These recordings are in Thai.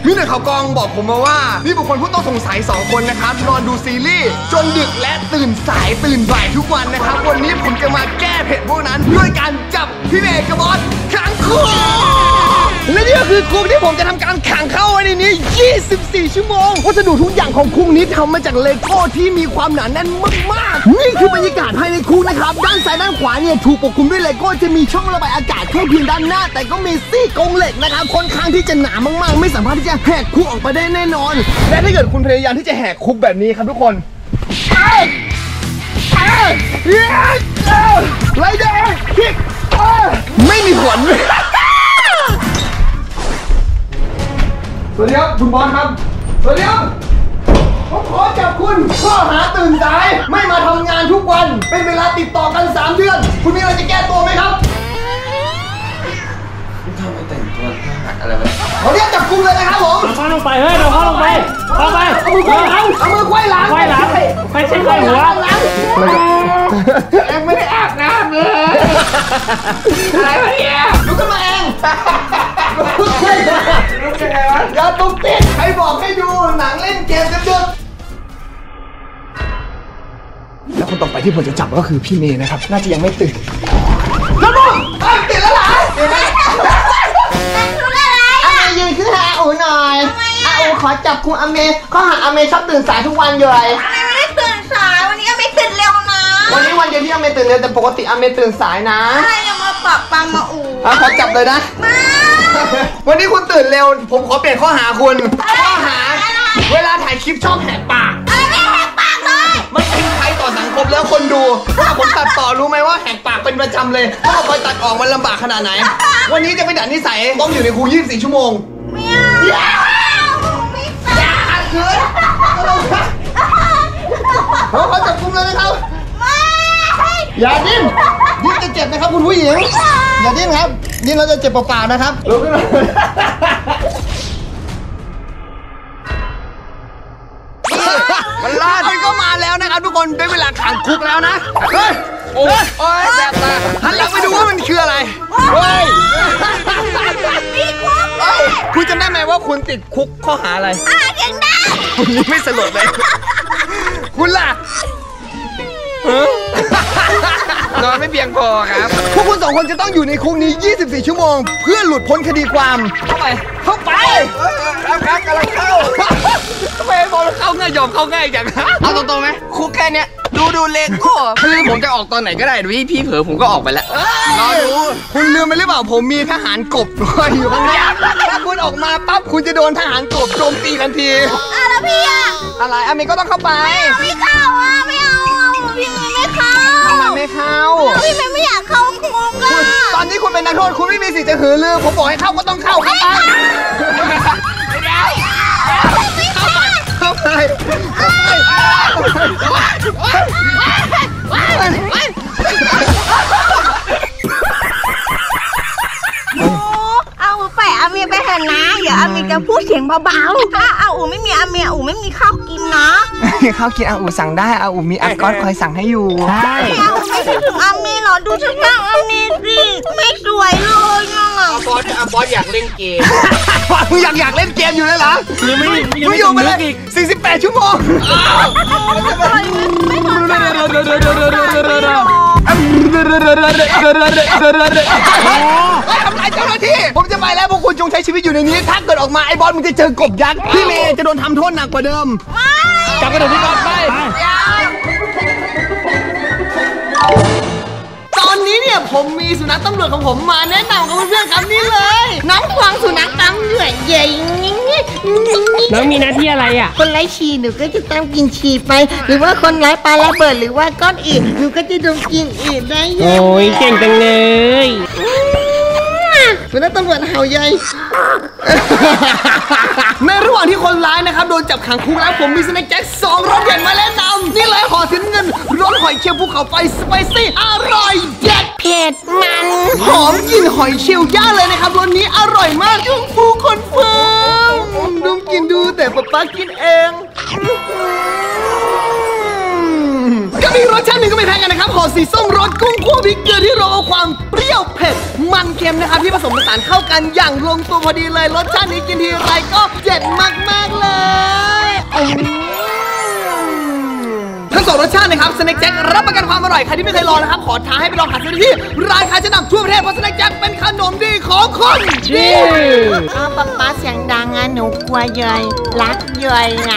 มีหน่วยข่าวกองบอกผมมาว่ามีบุคคลผู้ต้องสงสัย2 คนนะครับนอนดูซีรีส์จนดึกและตื่นสายตื่นบ่ายทุกวันนะครับวันนี้ผมจะมาแก้เผ็ดพวกนั้นด้วยการจับพี่เมย์กับบอสขังคุกและนี่ก็คือคุกที่ผมจะทำการขังเข้าไว้ในนี้24 ชั่วโมงวัสดุทุกอย่างของคุกนี้ทำมาจากเลโก้ที่มีความหนาแน่นมากๆนี่คือบรรยากาศภายในคุกนะครับด้านซ้ายด้านขวาเนี่ยถูกปกคลุมด้วยเลโก้จะมีช่องระบายอากาศแค่เพียงด้านหน้าแต่ก็มีซี่กรงเหล็กนะครับค่อนข้างที่จะหนามากๆไม่สามารถที่จะแหกคุกออกมาได้แน่นอนและถ้าเกิดคุณพยายามที่จะแหกคุกแบบนี้ครับทุกคนไรเดอร์คิกไม่มีผลสวัสดีครับคุณบอลครับสวัสดีครับผมขอจับคุณข้อหาตื่นสายไม่มาทำงานทุกวันเป็นเวลาติดต่อกัน3 เดือนคุณมีอะไรจะแก้ตัวไหมครับทำไมแต่งตัวท่าหักอะไรวะเขาเรียกจับกุมเลยนะครับผมเข้าลงไปเฮ้ยเราเข้าลงไปเข้าไปเอามือไขว้หลังเอามือไขว้หลังไม่ใช่ไขว้หัวเอ็งไม่ได้อาบน้ำเลยอะไรวะเนี่ยลุกขึ้นมาเองลุกยังไงวะอย่าตุ้มติดใครบอกให้ดูหนังเล่นเกมกันดึกแล้วคนต่อไปที่ผมจะจับก็คือพี่เมย์นะครับน่าจะยังไม่ตื่นแล้วมึงตื่นแล้วเหรอตื่นไหมยืนขึ้นหาอาอูหน่อยอาอูขอจับคุณอเมย์ข้อหาอเมย์ชอบตื่นสายทุกวันเลยไม่ได้ตื่นสายวันนี้อเมย์ตื่นเร็วนะวันนี้วันเดียวที่อเมย์ตื่นเร็วแต่ปกติอเมย์ตื่นสายนะใช่ยังมาปรับปังมาอูขอจับเลยนะวันนี้คุณตื่นเร็วผมขอเปลี่ยนข้อหาคุณข้อหาเวลาถ่ายคลิปชอบแหกปากไม่แหกปากเลยมันเป็นภัยต่อสังคมแล้วคนดูถ้าผมตัดต่อรู้ไหมว่าแหกปากเป็นประจำเลยถ้าคอยตัดออกมันลำบากขนาดไหนวันนี้จะไปดัดนิสัยต้องอยู่ในคุก24 ชั่วโมงไม่เอาคือเขาจับกุมเลยนะครับอย่าดิ้นจะเจ็บนะครับคุณผู้หญิงอย่าดิ้นครับดิ้นเราจะเจ็บเปล่าๆนะครับลุกขึ้นมามันลาดมันก็มาแล้วนะครับทุกคนได้เวลาขังคุกแล้วนะเฮ้ยโอ้ยแสบตาหันหลังไปดูว่ามันคืออะไรเฮ้ยคุณจำได้ไหมว่าคุณติดคุกข้อหาอะไรยังได้คุณนี่ไม่สลดเลยคุณล่ะนอนไม่เพียงพอครับพวกคุณ2 คนจะต้องอยู่ในคุกนี้24 ชั่วโมงเพื่อหลุดพ้นคดีความเข้าไปครับกำลังเข้าทำไมบอลเข้าง่ายยอมเข้าง่ายจังเอาตรงๆไหมคุกแค่เนี้ยดูเลโก้คือผมจะออกตอนไหนก็ได้พี่เผลอผมก็ออกไปแล้วรอดูคุณลืมไปหรือเปล่าผมมีทหารกบอยู่ข้างหน้าถ้าคุณออกมาปั๊บคุณจะโดนทหารกบโจมตีทันทีแล้วพี่อะไรอเมย์ก็ต้องเข้าไปไม่เข้าไม่เอาพี่ไม่เข้าทำไมไม่เข้าพี่ไม่อยากเข้าคุกตอนนี้คุณเป็นนักโทษคุณไม่มีสิทธิ์จะหือลือผมบอกให้เข้าก็ต้องเข้าครับเข้าไปเอาไปอาเมียไปเถอะนะอย่าอาเมียจะพูดเสียงเบาๆถ้าอาอูไม่มีอาเมียอูไม่มีข้าวกินนะข้าวกินอาอูสั่งได้อาอูมีอากอสคอยสั่งให้อยู่ใช่อาอูไม่คิดถึงอาเมียหรอดูฉันบ้างอาเมียสิไม่สวยเลยอาบอสอยากเล่นเกมมึงอยากเล่นเกมอยู่เลยเหรอมึงอยู่มาเลย48 ชั่วโมงไม่พอใจทำลายเจ้าหน้าที่ผมจะไปแล้วพวกคุณจงใช้ชีวิตอยู่ในนี้ถ้าเกิดออกมาไอ้บอสมึงจะเจอกบยักษ์พี่เมย์จะโดนทำโทษหนักกว่าเดิมจับกระโดดที่บอสไปตอนนี้เนี่ยผมมีสุนัขตำรวจของผมมาแนะนำกับเพื่อนๆครับนี่เลยน้องควงสุนัขตำรวจใหญ่น้องมีหน้าที่อะไรคนไร้ฉี่หนูก็จะต้องกินฉี่ไปหรือว่าคนไร้ปลาระเบิดหรือว่าก้อนอิฐหนูก็จะโดนกินอิฐได้โอ้ยเก่งจังเลยสุนัขตำรวจเห่าใหญ่ในระหว่างที่คนร้ายนะครับโดนจับขังคุกแล้วผมมีสแน็คแจ็ค2 รสเด็ดมาแนะนำนี่เลยห่อสีน้ำเงินรสหอยเชลล์ภูเขาไฟสไปซี่อร่อยเด็ดเผ็ดมันหอมกลิ่นหอยเชลล์ย่างเลยนะครับรสนี้อร่อยมากจุ๊บฟูคอนเฟิร์มดุมกินดูแต่ป๊ากินเองก็มีรสชาติหนึ่งก็ไม่แพ้กันนะครับห่อสีส้มรสกุ้งคั่วพริกเกลือที่รวมเอาความเปรี้ยวเผ็ดมันเค็มนะครับที่ผสมผสานเข้ากันอย่างลงตัวพอดีเลยรสชาตินี้กินทีไรก็เจ็ดมากๆเลยทั้งสองรสชาตินะครับสแน็คแจ็ครับประกันความอร่อยใครที่ไม่เคยลองนะครับขอท้าให้ไปลองหาซื้อที่ร้านค้าชั้นนำทั่วประเทศเพราะสแน็คแจ็คเป็นขนมดีของคนดีป๊าเสียงดังอ่ะหนูกลัวเยยรักเยยนะ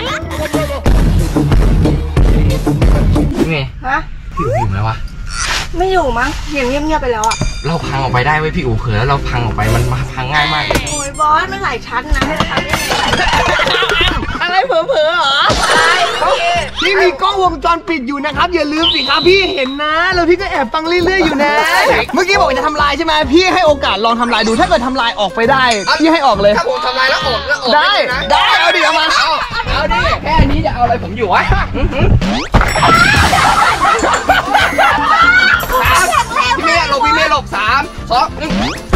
ไงฮะพี่อู๋อยู่แล้ววะไม่อยู่มั้งเงียบไปแล้วอ่ะเราพังออกไปได้เว้ยพี่อู๋เผลอแล้วเราพังออกไปมันมาพังง่ายมากเลยโอ้ยบอสมันหลายชั้นนะให้ทำได้ไงอะไรเผลอๆเหรอพี่มีกล้องวงจรปิดอยู่นะครับอย่าลืมสิครับพี่เห็นนะแล้วพี่ก็แอบฟังเรื่อยๆอยู่นะเมื่อกี้บอกจะทำลายใช่ไหมพี่ให้โอกาสลองทำลายดูถ้าเกิดทำลายออกไปได้พี่ให้ออกเลยถ้าผมทำลายแล้วออกได้นะได้เอาดิเอามาเอาดิแค่นี้จะเอาอะไรผมอยู่วะพี่เมย์หลบ3 2 1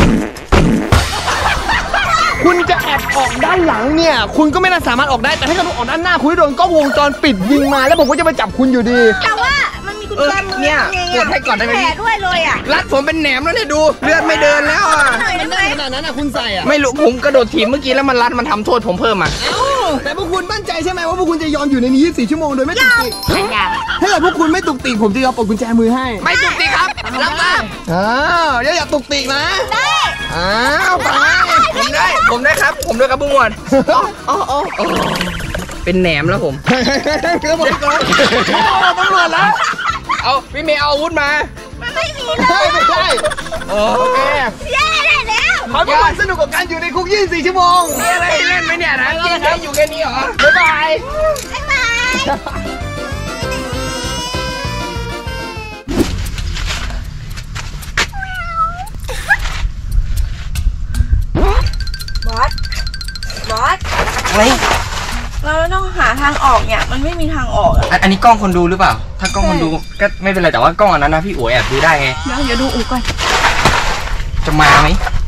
คุณจะแอบออกด้านหลังเนี่ยคุณก็ไม่น่าสามารถออกได้แต่ถ้าเกิดออกด้านหน้าคุณโดนกล้องวงจรปิดยิงมาแล้วผมก็จะไปจับคุณอยู่ดีแต่ว่ามันมีกุญแจมือเนี่ยกดให้ก่อนได้ไหมแผลด้วยเลยอ่ะรัดผมเป็นแหนมแล้วเนี่ยดูเลือดไม่เดินแล้วอ่ะหน่อยได้ไหมขนาดนั้นคุณใส่อะไม่รู้ผมกระโดดถีบเมื่อกี้แล้วมันรัดมันทำโทษผมเพิ่มอ่ะแต่พวกคุณมั่นใจใช่ไหมว่าพวกคุณจะยอมอยู่ในนี้24 ชั่วโมงโดยไม่ตุกติกถ้าเกิดพวกคุณไม่ตุกติกผมจะยอมปลดกุญแจมือให้ไม่จุกติครับรับมาอย่าตุกติกนะได้ไปผมได้ครับผมด้วยครับบุ้งวนเป็นแหนมแล้วผมตำรวจแล้วเอาพี่เมย์เอาอาวุธมามันไม่มีเลยไม่ได้โอเคแย่ได้แล้วขอให้มันสนุกกับการอยู่ในคุก24 ชั่วโมงมีอะไรให้เล่นไหมเนี่ยนะกินแค่อยู่แค่นี้เหรอบ๊ายบายบ๊ายบายบอสอะไรเราต้องหาทางออกเนี่ยมันไม่มีทางออกอะอันนี้กล้องคนดูหรือเปล่า ถ้ากล้องคนดูก็ไม่เป็นไรแต่ว่ากล้องอันนั้นนะพี่อู๋แอบดูได้ไงเดี๋ยวดูอูก่อนจะมาไหม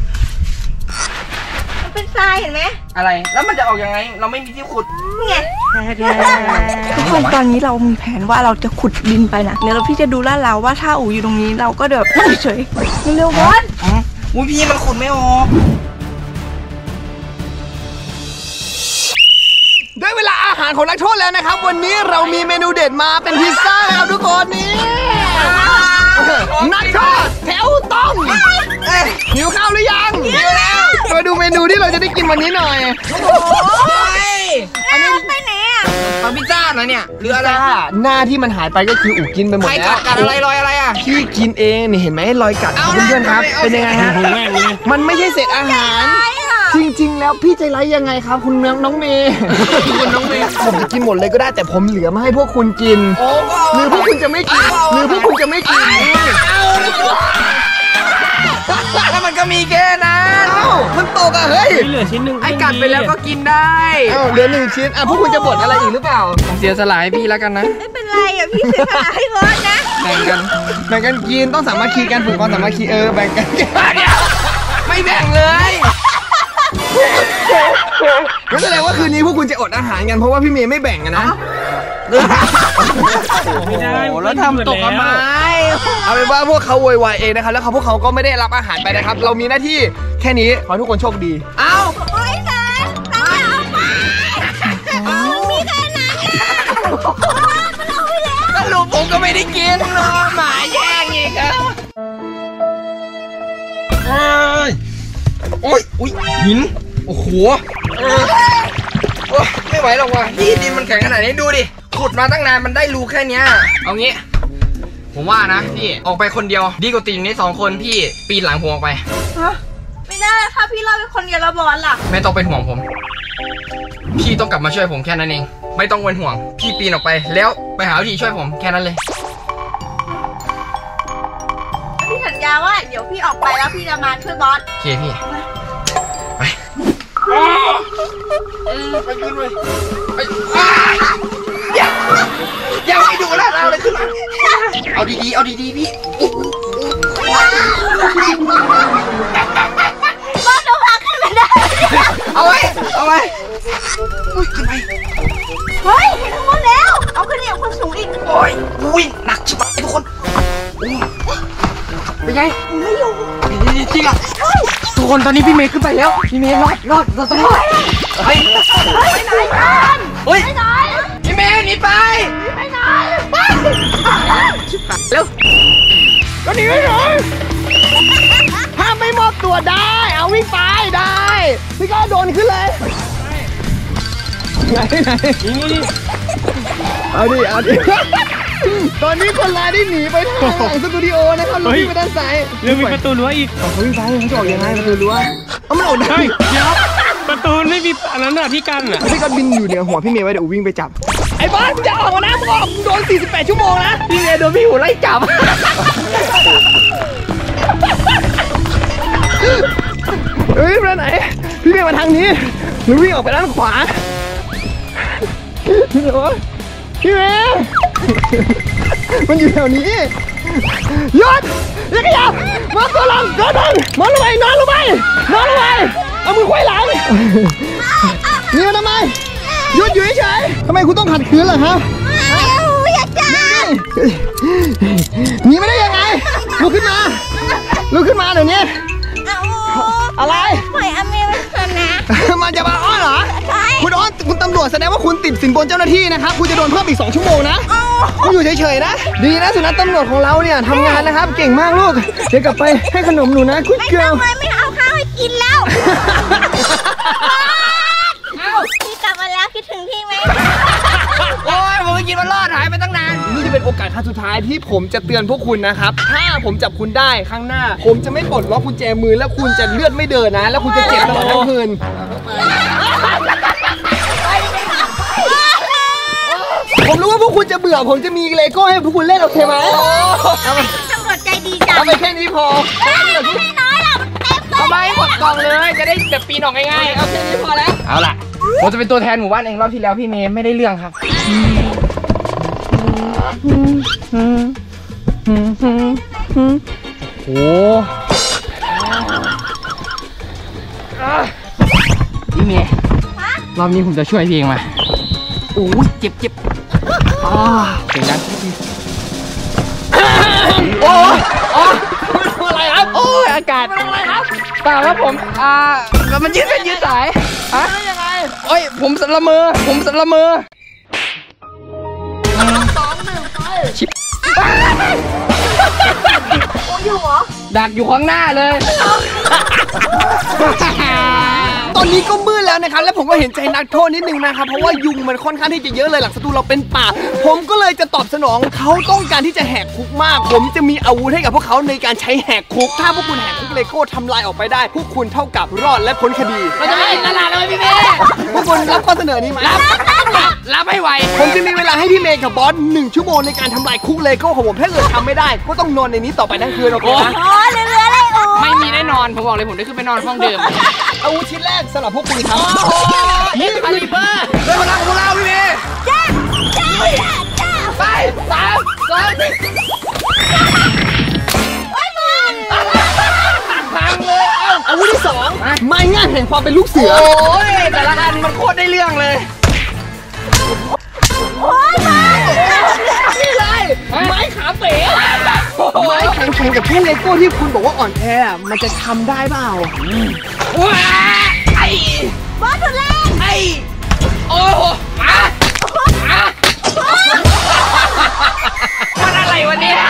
มันเป็นทรายเห็นไหมอะไรแล้วมันจะออกยังไงเราไม่มีที่ขุดไงทุกคนตอนนี้เรามีแผนว่าเราจะขุดดินไปนะเดี๋ยวเราพี่จะดูลาดเราว่าถ้าอูอยู่ตรงนี้เราก็เดี๋ยวนั่งเฉยเร็วๆบอสอุ้ยพี่มันขุดไม่ออกได้เวลาอาหารของนักโทษแล้วนะครับ วันนี้เรามีเมนูเด็ดมาเป็นพิซซ่าครับทุกคนนี่นักโทษแถวต้องหิวข้าวหรือยังหิวแล้วมาดูเมนูที่เราจะได้กินวันนี้หน่อยอันนี้ไปไหนอ่ะเอาพิซซ่าเหรอเนี่ยหรืออะไรหน้าที่มันหายไปก็คืออู๋กินไปหมดใครแล้กัวดอะไรรอยอะไรอ่ะพี่กินเองนี่เห็นไหมรอยกัดของเพื่อนๆครับเป็นยังไงฮะหูแม่งเลยมันไม่ใช่เศษอาหาร จริงๆ แล้วพี่ใจร้ายยังไงครับคุณน้องเมย์คุณน้องเมย์ผมจะกินหมดเลยก็ได้แต่ผมเหลือมาให้พวกคุณกินหรือพวกคุณจะไม่กินหรือพวกคุณจะไม่กินแล้วมันก็มีแค่นั้นเอ้ามันตกอ่ะเฮ้ยเหลือชิ้นหนึ่งไอ้กัดไปแล้วก็กินได้เอ้าเหลือ1 ชิ้นอ่ะพวกคุณจะบ่นอะไรอีกหรือเปล่าผมเสียสละให้พี่แล้วกันนะไม่เป็นไรอ่ะพี่เสียสละให้บอสนะแบ่งกันแบ่งกันกินต้องสามัคคีกันฝึกความสามัคคีแบ่งกันไม่แบ่งเลยก็แสดงว่าคืนนี้พวกคุณจะอดอาหารกันเพราะว่าพี่เมย์ไม่แบ่งกันนะไม่ได้โอ้แล้วทำตกทำไมเอาเป็นว่าพวกเขาโวยวายเองนะครับแล้วพวกเขาก็ไม่ได้รับอาหารไปนะครับ เรามีหน้าที่แค่นี้ขอให้ทุกคนโชคดีเอ้าโอ้ยสารเราจะเอาไปมีแค่นั้นมันเอาไปแล้วสรุปผมก็ไม่ได้กินเนาะหมาแย่งอีกครับโอ้ยอุ้ยหินโอ้โหโอ้ยไม่ไหวหรอกว่ะพี่ดินมันแข็งขนาดนี้ดูดิขุดมาตั้งนานมันได้รูแค่เนี้ยเอางี้ผมว่านะพี่ออกไปคนเดียวดีกว่าติดอยู่ใน2 คนพี่ปีนหลังผมออกไปฮะไม่ได้ถ้าพี่เล่าเป็นคนเดียวแล้วบอสล่ะไม่ต้องเป็นห่วงผม พี่ต้องกลับมาช่วยผมแค่นั้นเองไม่ต้องเป็นห่วงพี่ปีนออกไปแล้วไปหาวิธีช่วยผมแค่นั้นเลยพี่สัญญาว่าเดี๋ยวพี่ออกไปแล้วพี่จะมาช่วยบอสโอเคพี่ไปไปขึ้นเลยไปยังไม่ดูแล้วเราเลยขึ้นมาเอาดีๆเอาดีๆพี่บอสเราพาขึ้นไม่ได้เอาไว้ขึ้นไปเฮ้ยเห็นทั้งหมดแล้ว เอาขึ้นอย่างคนสูงอีกโอ้ยอุ้ยหนักไงไม่อยู่จริงอ่ะทุกคนตอนนี้พี่เมย์ขึ้นไปแล้วพี่เมย์รอดเราต้องรอดเฮ้ยไปไหนกันเฮ้ยพี่เมย์หนีไปไปไหนเร็วก็หนีไม่หน่อยถ้าไม่มอบตัวได้เอาวิ่งไปได้พี่ก็โดนขึ้นเลยไหนนี่เอาดิตอนนี้คนร้ายได้หนีไปทางหลังสตูดิโอนะครับลุยไปด้านซ้ายเรื่องมีประตูรั้วอีกเขาวิ่งไปเขาจะออกยังไงประตูรั้วเอามันออกได้เฮ้ยเดี๋ยวประตูไม่มีอันนั้นอ่ะที่กันอ่ะพี่ก็บินอยู่เหนือหัวพี่เมย์ไว้เดี๋ยววิ่งไปจับไอ้บอสจะออกมานะมึงออกโดน48 ชั่วโมงนะพี่เมย์โดนพี่หูไล่จับเฮ้ยไปไหนพี่เมย์มาทางนี้หรือวิ่งออกไปด้านขวาพี่เมย์มันอยู่แถวนี้หยุดอย่าขยับมาตัวลงนอนลงไปเอามือไขว้หลังนี่มาทำไมหยุดอยู่เฉยทำไมคุณต้องขัดขืนล่ะครับอยากจับหนีไม่ได้ยังไงลุกขึ้นมาเดี๋ยวนี้อะไรปล่อยอเมริกันนะมันจะมาอ้อนเหรอคุณอ้อนคุณตำรวจแสดงว่าคุณติดสินบนเจ้าหน้าที่นะครับคุณจะโดนเพิ่มอีก2 ชั่วโมงนะคุณอยู่เฉยๆนะดีนะสุนัขตำรวจของเราเนี่ยทำงานนะครับเก่งมากลูกเดี๋ยวกลับไปให้ขนมหนูนะคุณเกลไม่เอาข้าวให้กินแล้วพี่กลับมาแล้วคิดถึงพี่ไหมโอ้ยผมกินมันรอดหายไปตั้งนานนี่จะเป็นโอกาสครั้งสุดท้ายที่ผมจะเตือนพวกคุณนะครับถ้าผมจับคุณได้ครั้งหน้าผมจะไม่ปลดล็อกกุญแจมือแล้วคุณจะเลือดไม่เดินนะแล้วคุณจะเจ็บตลอดทั้งคืนผมรู้ว่าพวกคุณจะเบื่อผมจะมีเลโก้ให้พวกคุณเล่นโอเคไหมตำรวจใจดีจังเอาไปแค่นี้พอไม่น้อยหรอกเต็มเอาไปหมดกล่องเลยจะได้แบบปีนออกง่ายๆเอาแค่นี้พอแล้วเอาล่ะผมจะเป็นตัวแทนหมู่บ้านเองรอบที่แล้วพี่เมย์ไม่ได้เรื่องครับโอ้พี่เมย์รอบนี้ผมจะช่วยพี่เองมาโอ้ยเจ็บเสียงดังโอ้อะไรครับโอ้ยอากาศอะไรครับเปล่าครับผมมันยืดเส้นยืดสายฮะยังไงโอ้ยผมสละเมอชิบดักอยู่ข้างหน้าเลยตอนนี้ก็มืดแล้วนะครับและผมก็เห็นใจนักโทษนิดนึงนะครับเพราะว่ายุงมันค่อนข้างที่จะเยอะเลยหลังสตูเราเป็นป่าผมก็เลยจะตอบสนองเขาต้องการที่จะแหกคุกมากผมจะมีอาวุธให้กับพวกเขาในการใช้แหกคุกถ้าพวกคุณแหกคุกเลโก้ทำลายออกไปได้พวกคุณเท่ากับรอดและพ้นคดีเราจะไม่ตลาดเลยพี่เมย์พวกคุณรับข้อเสนอนี้ไหมรับไม่ไหวผมจะมีเวลาให้พี่เมย์กับบอส1 ชั่วโมงในการทำลายคุกเลโก้ของผมถ้าเกิดทำไม่ได้ก็ต้องนอนในนี้ต่อไปทั้งคืนโอเคนะเหลืออะไรไม่มีแน่นอนผมบอกเลยผมได้ขึ้นไปนอนห้องเดิมอาวุธชิ้นแรกสำหรับพวกคุณครับนี่คาลิเบอร์ด้วยพลังของเราพี่เมย์ไป3 2 1พังเลยอาวุธที่2ไม้งานแห่งความเป็นลูกเสือโอ้ยแต่ละอันมันโคตรได้เรื่องเลยนี่เลยไม้ขาเป๋ไม้แข็งๆกับแค่เลโก้ที่คุณบอกว่าอ่อนแอมันจะทำได้เปล่าว้าไอ้บอสตัวแรกไอ้โอ้โหมันอะไรวะเนี่ย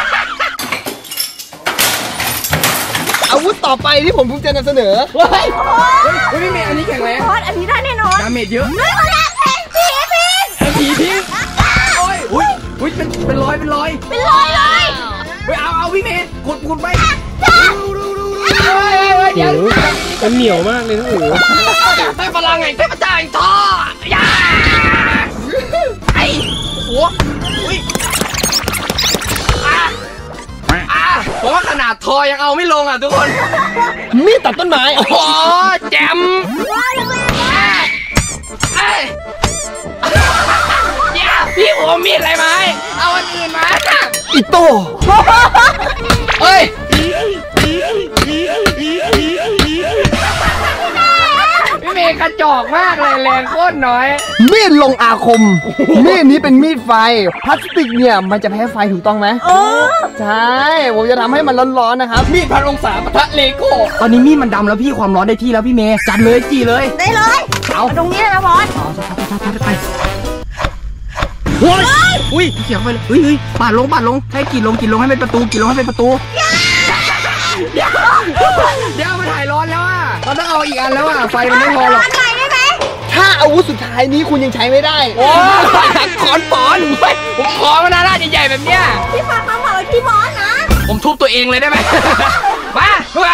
อาวุธต่อไปที่ผมภูมิใจนำเสนอเฮ้ยพี่เมย์อันนี้แข็งแรงบอสอันนี้ได้แน่นอนดาเมจเยอะไม่คนละแข็งผีพิษอุ้ยเป็นรอยเลยเอาพี่เมย์ขุดไปเดี๋ยวมันเหนียวมากเลยนะโอ้โหได้พลังไงเทพเจ้าแห่งท่อยาไอ้หัวอุ้ยผมว่าขนาดทอยังเอาไม่ลงอ่ะทุกคนมีดตัดต้นไม้โอ้แจมพี่ผมมีอะไรไหมเอาอันอื่นมาอิโต้เฮ้ยพี่เมย์ขจอกมากเลยแรงโคตรน้อยมีดลงอาคม มีดนี้เป็นมีดไฟพลาสติกเนี่ยมันจะแพ้ไฟถูกต้องไหมใช่ผมจะทำให้มันร้อนๆนะครับมีดพันองศาปะทะเลโก้ตอนนี้มีดมันดำแล้วพี่ความร้อนได้ที่แล้วพี่เมย์จัดเลยจีเลยได้เลยเอาตรงนี้นะบอสไปโอ้ยอุ้ยเขียวไปเลยเฮ้ยปาดลงให้กรีดลงให้เป็นประตูเดี๋ยวมันถ่ายร้อนแล้วอ่ะเราต้องเอาอีกอันแล้วอ่ะไฟมันไม่พอหรอกอะไรได้ไหมถ้าอาวุธสุดท้ายนี้คุณยังใช้ไม่ได้โอ้ขอนปอนผมขอมานานแล้วใหญ่ๆแบบเนี้ยพี่ฟ้าเขาบอกว่าพี่บอสนะผมทุบตัวเองเลยได้ไหม มา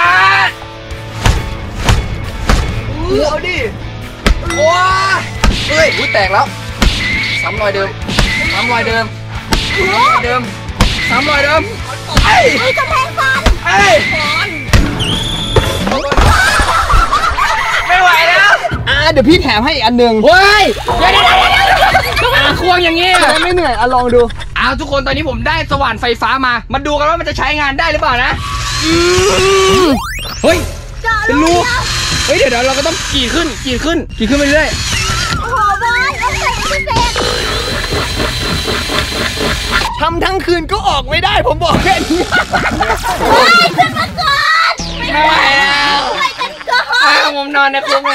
เอาดิว้าเฮ้ยแตกแล้วซ้ำรอยเดิมไอ้มีกำแพงฟันไม่ไหวแล้วเดี๋ยวพี่แถมให้อีกอันหนึ่งเฮ้ยเดี๋ยวควงอย่างงี้จะได้ไม่เหนื่อยลองดูเอาทุกคนตอนนี้ผมได้สว่านไฟฟ้ามาดูกันว่ามันจะใช้งานได้หรือเปล่านะเฮ้ยเป็นรูเฮ้ยเดี๋ยวเราก็ต้องกี่ขึ้นไปเรื่อยโอ้โหบอสเอาใส่ไม่เสร็จทำทั้งคืนก็ออกไม่ได้ผมบอกแค่นี้ขึ้นมาก่อนไม่ไหวแล้วไปกันก่อนผมนอนในคุกเลย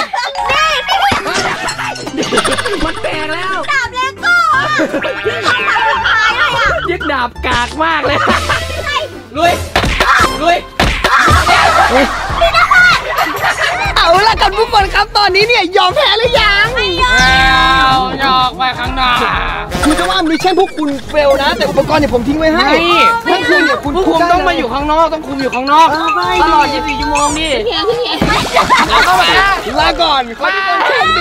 นี่มันแตกแล้วดาบเลโก้พี่ทำมาสุดท้ายเลยอ่ะยึดดาบกากมากเลยลุยเอาละกันทุกคนครับตอนนี้เนี่ยยอมแพ้หรือยังยอกไปข้างหน้าคือจะว่ามิชชั่นพวกคุณเฟลนะ แต่อุปกรณ์เนี่ยผมทิ้งไว้ให้ทั้งคืนเนี่ยคุณคุมต้องมาอยู่ข้างนอกต้องคุมอยู่ข้างนอกตลอด24 ชั่วโมงนี่เข้ามาลาก่อนขอให้ทุกคนโชคดี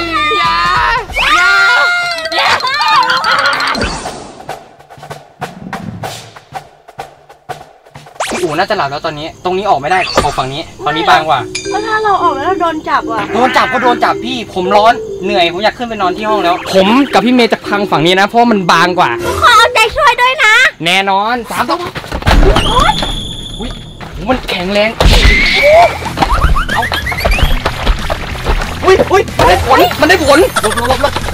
อู๋น่าจะหลับแล้วตอนนี้ตรงนี้ออกไม่ได้ออกฝั่งนี้บางกว่าเพราะถ้าเราออกแล้วเราโดนจับอ่ะโดนจับก็โดนจับพี่ผมร้อนเหนื่อยผมอยากขึ้นไปนอนที่ห้องแล้ว ผมกับพี่เมย์จะพังฝั่งนี้นะเพราะมันบางกว่าขอเอาใจช่วยด้วยนะแน่นอน3 ตัวอุ้ยมันแข็งแรงเอาอุ้ยมันได้ผลลบ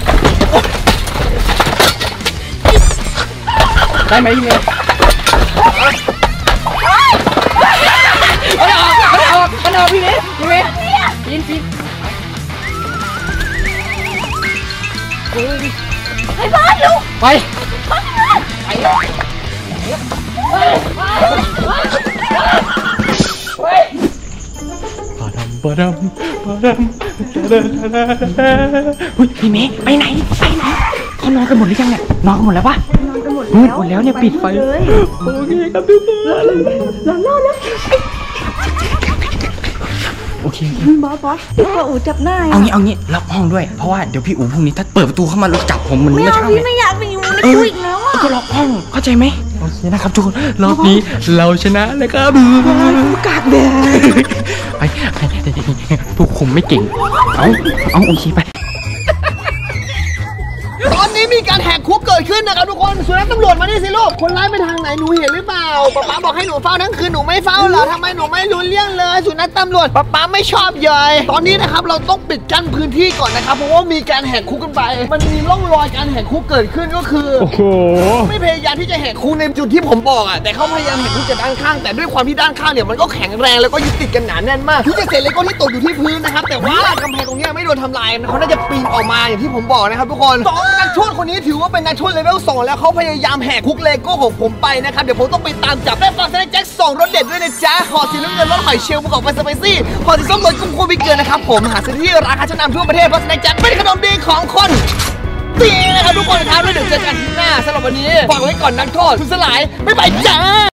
ได้ไหมพี่เมย์มันออกพี่เมย์ปีนไอ้บอสลูกไปพี่เมย์ไปไหนเขานอนกันหมดหรือยังเนี่ยนอนกันหมดแล้วปะนอนกันหมดแล้วเนี่ยปิดไฟเลยโอเคครับทุกคนรอแล้วโอเคบอสพี่กลัวอูจับหน้าเอางี้ล็อกห้องด้วยเพราะว่าเดี๋ยวพี่อู๋พรุ่งนี้ถ้าเปิดประตูเข้ามาแล้วจับผมมันไม่ไม่เอาใช่พี่ไม่อยากไปอยู่ในคุกอีกแล้วอ่ะก็ล็อกห้องเข้าใจไหมโอเคนะครับทุกคนรอบนี้เราชนะแล้วครับกากแดดไปพวกผมไม่เก่งเอาโอเคไปตอนนี้มีการแหกคุกเกิดขึ้นนะครับทุกคนสุนัขตำรวจมานี่สิลูกคนร้ายไปทางไหนหนูเห็นหรือเปล่าป๊าบอกให้หนูเฝ้าทั้งคืนหนูไม่เฝ้าเหรอทำไมหนูไม่รู้เรื่องเลยสุนัขตำรวจป๊าไม่ชอบเยยตอนนี้นะครับเราต้องปิดกั้นพื้นที่ก่อนนะครับเพราะว่ามีการแหกคุกกันไปมันมีร่องรอยการแหกคุกเกิดขึ้นก็คือโอ้โหไม่พยายามที่จะแหกคุกในจุดที่ผมบอกอ่ะแต่เขาพยายามแหกคุกจากด้านข้างแต่ด้วยความที่ด้านข้างเนี่ยมันก็แข็งแรงแล้วก็ยึดติดกันหนาแน่นมากที่จะเศษเลโก้ที่ตกอยู่ที่พื้นนะครับแต่ว่ากำแพงตรงนี้ไม่โดนทำลายเขาน่าจะปีนออกมาอย่างที่ผมบอกนะครับทุกคน2นักโทษคนนี้ถือว่าเป็นนักโทษเลเวล 2แล้วเขาพยายามแหกคุกเลโก้ของผมไปนะครับเดี๋ยวผมต้องไปตามจับได้ฝากแสดงแจ็ค2รสเด็ดด้วยนะจ๊ะห่อสีน้ำเงินรสหอยเชลล์ประกอบไปสไปซี่ห่อสีส้มรสกุ้งคั่วพริกเกลือนะครับผมหาซื้อที่ร้านค้าชั้นนำทั่วประเทศเพราะแสดงแจ็คเป็นขนมดีของคนดีนะครับทุกคนครับแล้วเดี๋ยวเจอกันที่หน้าสำหรับวันนี้ฝากไว้ก่อนนักโทษคุณสลายบ๊ายบายจ้า